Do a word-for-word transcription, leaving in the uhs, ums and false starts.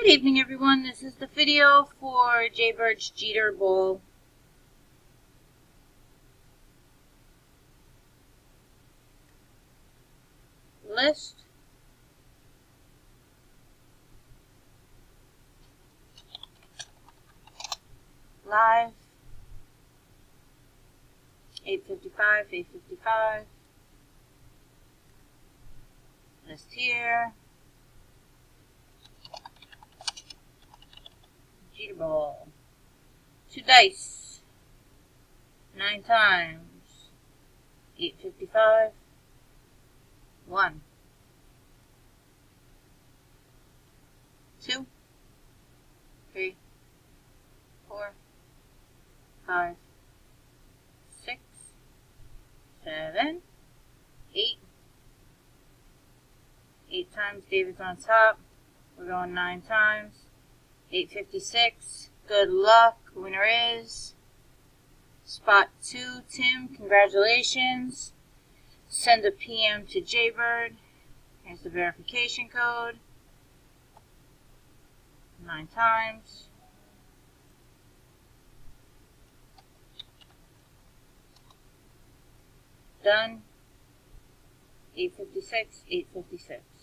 Good evening, everyone. This is the video for Jaybird's Jeter Bowl. List. Live. eight fifty-five, eight fifty-five. List here. Jeter Bowl. Two dice. Nine times. eight fifty-five. One. Two. Three. Four. Five. Six. Seven. Eight. Eight times. David's on top. We're going nine times. eight fifty-six. Good luck. Winner is spot two. Tim, congratulations. Send a P M to Jaybird. Here's the verification code. Nine times. Done. eight fifty-six, eight fifty-six.